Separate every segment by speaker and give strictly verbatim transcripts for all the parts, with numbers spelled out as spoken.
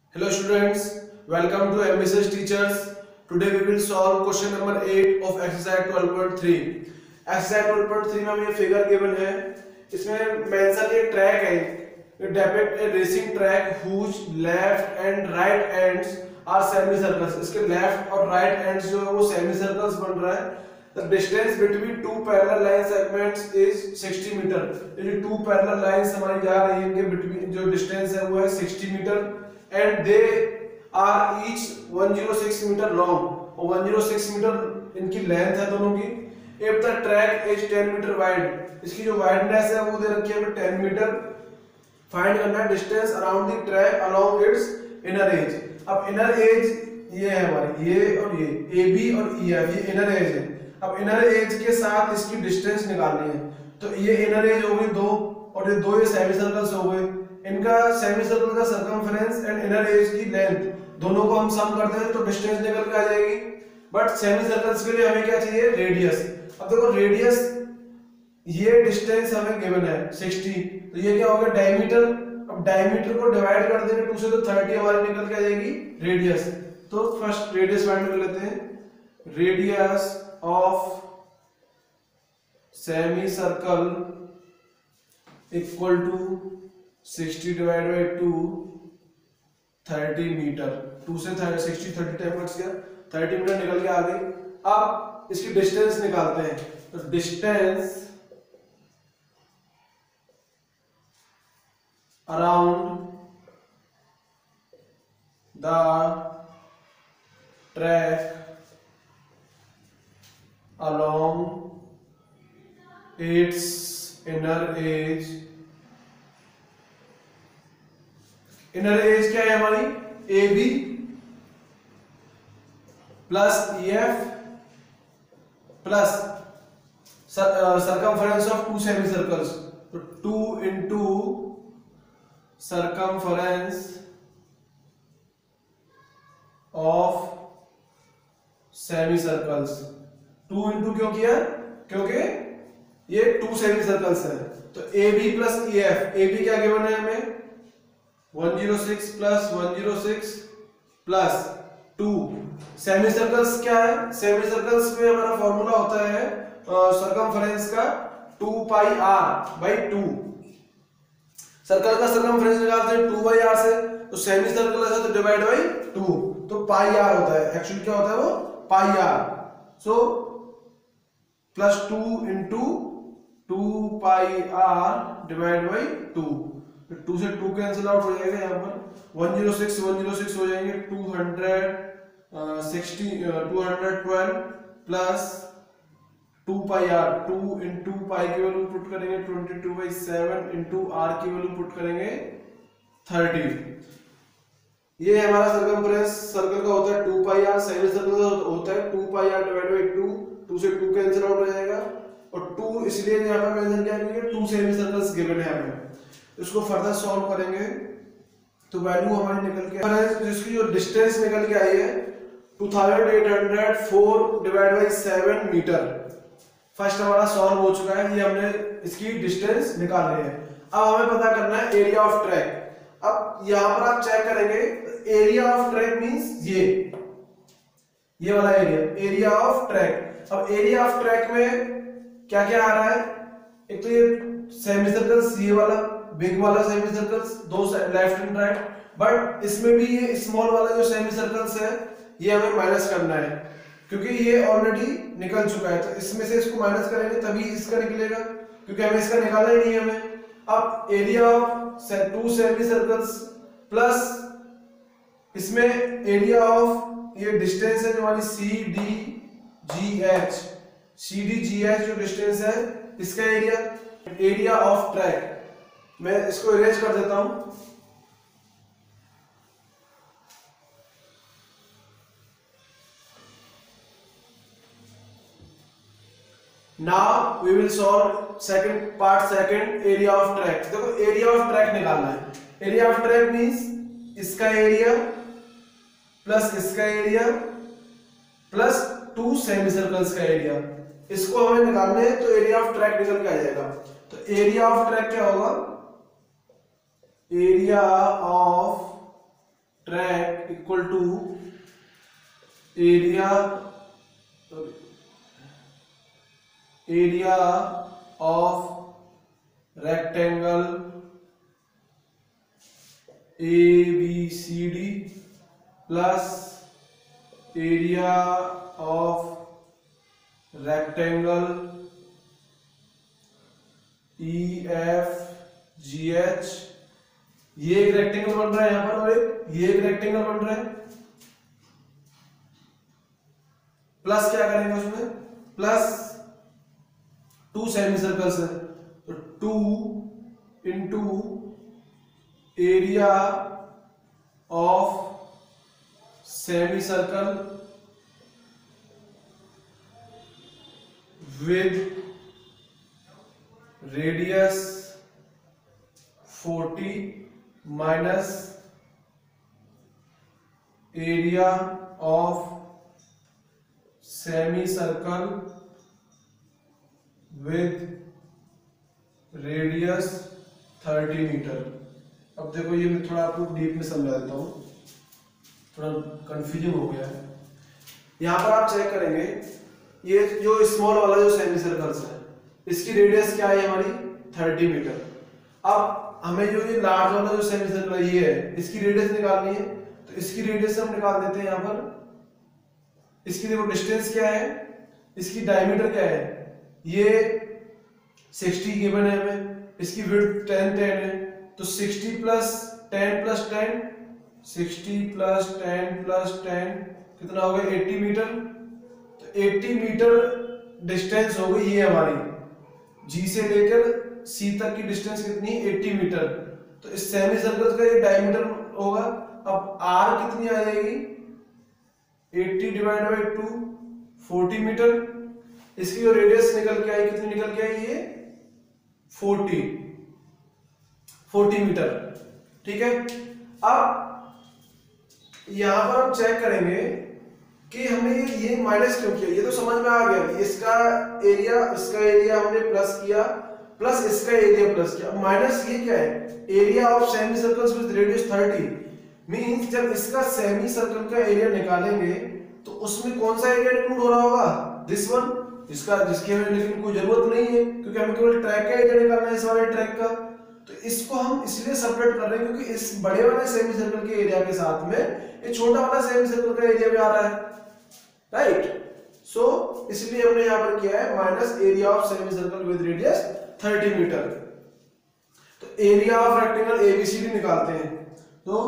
Speaker 1: Hello students, welcome to M S S Teachers. Today we will solve question number eight of exercise twelve point three. Exercise twelve point three में हमें figure given है. इसमें mention एक track है. It depicts a racing track whose left and right ends are semicircles. इसके left और right ends जो है वो semicircles बन रहा है. The distance between two parallel line segments is sixty meter. ये जो two parallel lines हमारी जा रही हैं इनके between जो distance है वो है sixty meter. And they are each one hundred six meter long और one hundred six meter इनकी लेंथ है दोनों की. If the track is ten meter wide, इसकी जो wideness है वो दे रखी है हमें ten meter. Find करना distance around the track along its inner edge. अब inner edge ये है हमारी, ये और ये A B और E F ये inner edge है. अब inner edge के साथ इसकी distance निकालनी है. तो ये inner edge हो गई दो और ये दो ये semicircles हो गए. इनका सेमी सर्कल का सर्कमफरेंस एंड इनर एज की लेंथ दोनों को हम सम करते हैं तो डिस्टेंस निकल के आ जाएगी. बट सेमी सर्कल्स के लिए हमें क्या चाहिए? रेडियस. अब देखो रेडियस ये डिस्टेंस हमें गिवन है sixty, तो ये क्या होगा? डायमीटर. अब डायमीटर को डिवाइड कर देंगे टू से तो thirty हमारी निकल के आ जाएगी रेडियस. तो फर्स्ट रेडियस फाइंड कर लेते हैं. Radius of semi circle equal to sixty divided by two, thirty metre. two से sixty thirty टाइम कट गया, thirty मीटर निकल के आ गई. अब इसकी डिस्टेंस निकालते हैं. तो distance around the track along its inner edge. Inner edge क्या है हमारी? A B plus E F plus circumference of two semi circles. तो two into circumference of semi circles. Two into क्यों किया? क्योंकि ये टू सेमी सर्कल्स है. तो A B plus E F. A B क्या गिवन है हमें? one hundred six plus one hundred six plus two. Semi circles क्या है? सेमी सर्कल्स में हमारा फॉर्मूला होता है सर्कमफरेंस का two pi r by two. Circle का सर्कमफरेंस निकालते हैं टू बाई आर से. तो सेमी सर्कल है तो डिवाइड बाई टू, तो पाई आर होता है. एक्चुअली क्या होता है वो? Pi r. So plus two into two pi r divide by two. Two से टू कैंसिल आउट हो जाएगा. यहाँ पर one hundred six one hundred six हो जाएंगे. two hundred sixty two hundred twelve plus two pi r. Two into pi की value put करेंगे twenty-two by seven into r की वैल्यू पुट करेंगे thirty. ये हमारा सर्कमफरेंस सर्कल का होता है two pi r. Semi circle का होता है two pi r divide by two. Two से टू कैंसिल आउट हो जाएगा और टू इसलिए यहाँ पर मेंशन किया क्योंकि टू सेमी सर्कल्स गिवन है हमें. इसको फर्दर सॉल्व करेंगे तो वैल्यू हमारी निकल के जिसकी जो डिस्टेंस निकल के आई है two thousand eight hundred four divide by seven metre. First हमारा सॉल्व हो चुका है. ये हमने इसकी डिस्टेंस निकाल ली है. अब हमें पता करना है एरिया ऑफ ट्रैक. अब यहां पर आप चेक करेंगे एरिया ऑफ ट्रैक मींस ये ये वाला एरिया, एरिया ऑफ ट्रैक. अब एरिया ऑफ ट्रैक में क्या क्या आ रहा है? एक तो ये सेमी सर्कल्स, ये वाला बिग वाला सेमी सर्कल्स दो लेफ्ट एंड राइट. बट इसमें भी ये स्मॉल वाला जो सेमी सर्कल्स है ये हमें माइनस करना है क्योंकि ये ऑलरेडी निकल चुका है. तो इसमें से इसको माइनस करेंगे तभी इसका निकलेगा क्योंकि हमें इसका निकालना ही नहीं है हमें. अब area of two semi circles plus इसमें एरिया ऑफ ये डिस्टेंस है जो हमारी C D G H. C D G H जो डिस्टेंस है इसका एरिया. एरिया ऑफ ट्रैक मैं इसको इरेज कर देता हूं. Now we will solve second part. Second area of track. देखो एरिया ऑफ ट्रैक निकालना है. एरिया ऑफ ट्रैक मींस इसका एरिया प्लस इसका area plus two semi circles का एरिया. इसको हमें निकालना है तो एरिया ऑफ ट्रैक निकल के आ जाएगा. तो एरिया ऑफ ट्रैक क्या होगा? Area of track equal to area area of rectangle A B C D plus area of rectangle E F G H. ये एक रेक्टेंगल बन रहा है यहां पर और एक ये एक रेक्टेंगल बन रहा है। प्लस क्या करेंगे उसमें, प्लस टू सेमी सर्कल्स है तो two into area of semi circle with radius forty minus area of semi circle with radius thirty metre. अब देखो ये मैं थोड़ा आपको डीप में समझा देता हूं, थोड़ा कंफ्यूजिंग हो गया है। यहां पर आप चेक करेंगे ये जो स्मॉल वाला जो सेमी सर्कल्स है इसकी रेडियस क्या है हमारी थर्टी मीटर। अब हमें जो ये लार्ज वाला जो सेमी सर्कल है ये है इसकी रेडियस निकालनी है तो इसकी रेडियस हम निकाल देते हैं यहां पर। इसकी देखो डिस्टेंस क्या है, इसकी डायमीटर क्या है, ये सिक्सटी गिवन है हमें, इसकी विड्थ टेन टेन है तो sixty plus ten plus ten sixty plus ten plus ten कितना हो गया एटी मीटर। तो एटी मीटर डिस्टेंस हो गई ये हमारी जी से लेकर सी तक की डिस्टेंस कितनी एटी मीटर। तो इस सेमी सर्कल का ये डायमीटर होगा। अब आर कितनी आ जाएगी eighty divide by two forty metre. इसकी जो रेडियस निकल के आई कितनी निकल के आई ये फोर्टी फोर्टी मीटर। ठीक है, अब यहां पर हम चेक करेंगे कि हमने ये ये माइनस क्यों किया, ये तो समझ में आ गया। इसका एरिया इसका एरिया हमने प्लस किया प्लस इसका एरिया प्लस किया। अब माइनस ये क्या है, area of semi circles with radius thirty means जब इसका सेमी सर्कल का एरिया निकालेंगे तो उसमें कौन सा एरिया इंक्लूड हो रहा होगा, दिस वन, इसका जिसके हमें लेकिन कोई जरूरत नहीं है क्योंकि हमें केवल ट्रैक का एरिया निकालना है इस वाले ट्रैक का। तो इसको हम इसलिए सेपरेट कर रहे हैं क्योंकि इस बड़े वाले सेमी सर्कल के एरिया के साथ में ये छोटा वाला सेमी सर्कल का एरिया भी आ रहा है, राइट। सो इसलिए हमने यहां पर किया है minus area of semi circle with radius thirty metre. तो एरिया ऑफ रेक्टेंगल एबीसीडी निकालते हैं। तो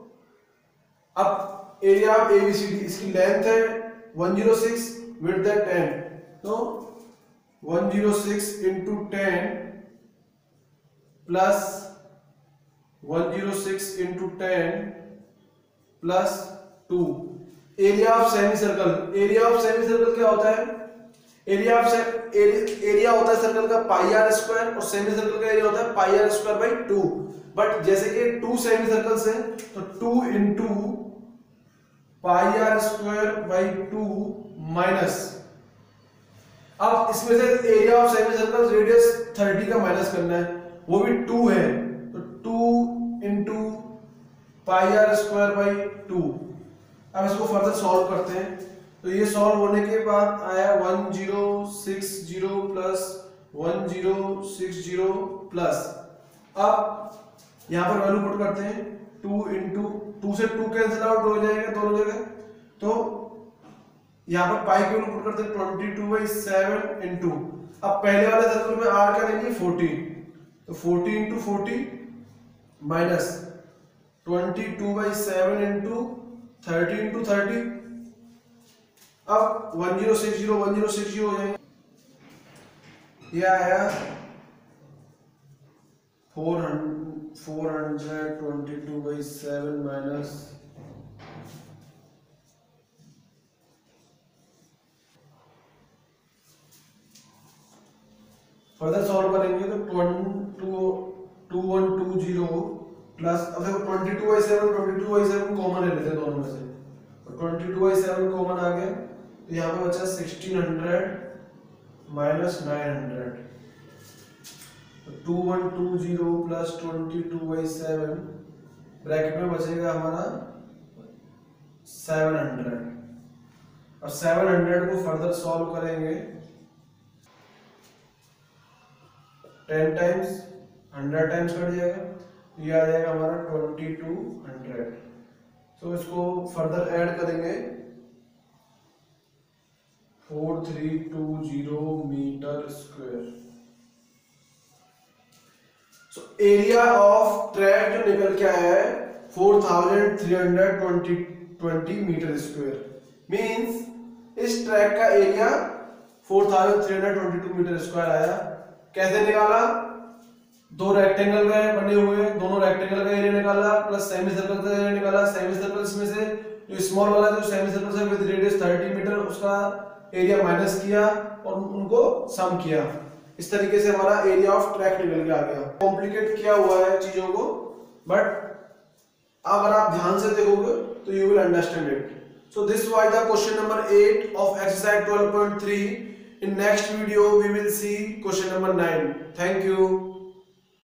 Speaker 1: अब एरिया ऑफ एबीसीडी, इसकी लेंथ है वन जीरो सिक्स, विड्थ है टेन, तो one zero six into ten plus one zero six into ten plus two. Area of semi circle, area of semi circle क्या होता है, एरिया ऑफ एरिया होता है circle का pi r square और semi circle का area होता है pi r square by two. But जैसे कि टू सेमी सर्कल्स हैं तो two into pi r square by two minus, अब इसमें से area of semi circle radius thirty का माइनस करना है, वो भी टू है तो two into pi r square by two. अब इसको फर्दर सॉल्व करते हैं तो ये सॉल्व होने के बाद आया one zero six zero plus one zero six zero plus, अब यहां पर वैल्यू पुट करते हैं टू इंटू टू से टू कैंसिल आउट हो जाएगा दोनों जगह, तो यहां पर पाई की वैल्यू पुट करते हैं twenty two by seven into, अब पहले वाले सर्कल में आर क्या लेंगे फोर्टी, तो forty into forty minus twenty two by seven into thirty into thirty, अब one zero six zero one zero six zero हो जाएंगे। ये आया four hundred four hundred twenty two by seven minus further solve करेंगे तो two one two zero plus, अब देखो twenty two by seven twenty two by seven common ले लेते हैं दोनों में से, तो twenty two by seven common आ गया तो यहाँ पे बचा sixteen hundred minus nine hundred, तो two one two zero plus twenty two by seven bracket में बचेगा हमारा सेवन हंड्रेड। और सेवन हंड्रेड को फर्दर सॉल्व करेंगे, ten times hundred times cut जाएगा, ये आ जाएगा हमारा ट्वेंटी टू हंड्रेड। तो इसको फर्दर ऐड करेंगे, four three two zero metre square. So area of track जो निकल के आया है four thousand three hundred twenty metre square, means इस ट्रैक का area four thousand three hundred twenty two metre square आया। कैसे निकाला? दो रेक्टेंगल का बने हुए, दोनों रेक्टेंगल का एरिया निकाला प्लस सेमी सर्कल का एरिया निकाला। सेमी सर्कल्स में से जो स्मॉल वाला जो सेमी सर्कल है विद रेडियस थर्टी मीटर, उसका एरिया माइनस किया और उनको सम किया। इस तरीके से हमारा एरिया ऑफ ट्रैक निकल के आ गया। कॉम्प्लिकेट किया हुआ है चीजों को, बट अगर आप ध्यान से देखोगे तो you will understand it. So this was the question number eight of exercise twelve point three. In next video we will see question number nine. Thank you.